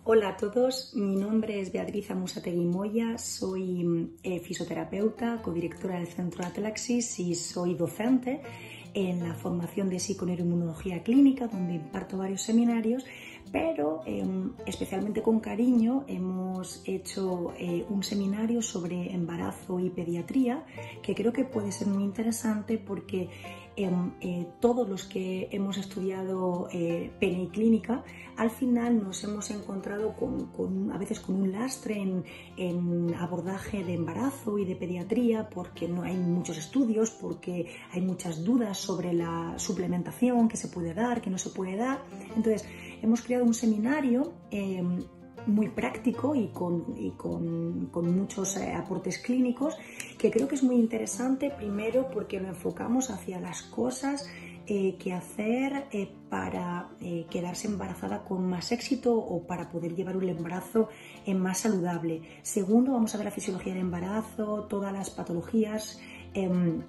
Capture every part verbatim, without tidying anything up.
Hola a todos, mi nombre es Beatriz Amusategui Moya, soy eh, fisioterapeuta, codirectora del Centro Atlaxis y soy docente en la formación de psiconeuroinmunología clínica, donde imparto varios seminarios, pero eh, especialmente con cariño hemos hecho eh, un seminario sobre embarazo y pediatría que creo que puede ser muy interesante porque eh, eh, todos los que hemos estudiado eh, pene y clínica al final nos hemos encontrado con, con, a veces con un lastre en, en abordaje de embarazo y de pediatría porque no hay muchos estudios, porque hay muchas dudas sobre la suplementación que se puede dar, que no se puede dar. Entonces hemos creado un seminario eh, muy práctico y con, y con, con muchos eh, aportes clínicos que creo que es muy interesante, primero porque lo enfocamos hacia las cosas eh, que hacer eh, para eh, quedarse embarazada con más éxito o para poder llevar un embarazo eh, más saludable. Segundo, vamos a ver la fisiología del embarazo, todas las patologías eh,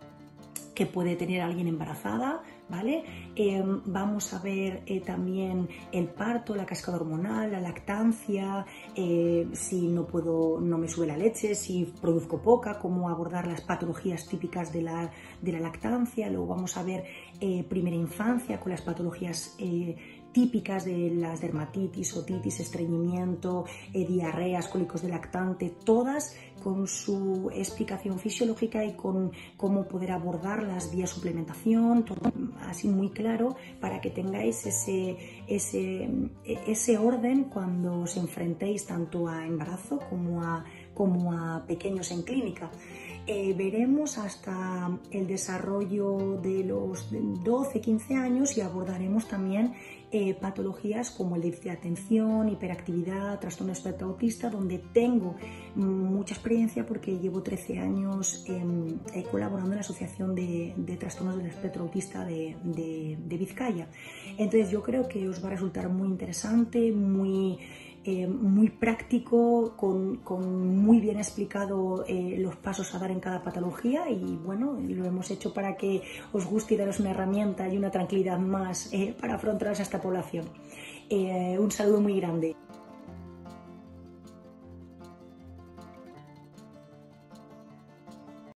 que puede tener alguien embarazada, ¿vale? Eh, vamos a ver eh, también el parto, la cascada hormonal, la lactancia, eh, si no puedo, no me sube la leche, si produzco poca, cómo abordar las patologías típicas de la, de la lactancia. Luego vamos a ver eh, primera infancia con las patologías eh, típicas de las dermatitis, otitis, estreñimiento, eh, diarreas, cólicos de lactante, todas con su explicación fisiológica y con cómo poder abordarlas vía suplementación, todo así muy claro para que tengáis ese, ese, ese orden cuando os enfrentéis tanto a embarazo como a, como a pequeños en clínica. Eh, veremos hasta el desarrollo de los doce a quince años y abordaremos también eh, patologías como el déficit de atención, hiperactividad, trastorno de espectro autista, donde tengo mucha experiencia porque llevo trece años eh, colaborando en la Asociación de, de Trastornos del Espectro Autista de, de, de Vizcaya. Entonces yo creo que os va a resultar muy interesante, muy... Eh, muy práctico, con, con muy bien explicado eh, los pasos a dar en cada patología y bueno, lo hemos hecho para que os guste y daros una herramienta y una tranquilidad más eh, para afrontar a esta población. Eh, un saludo muy grande.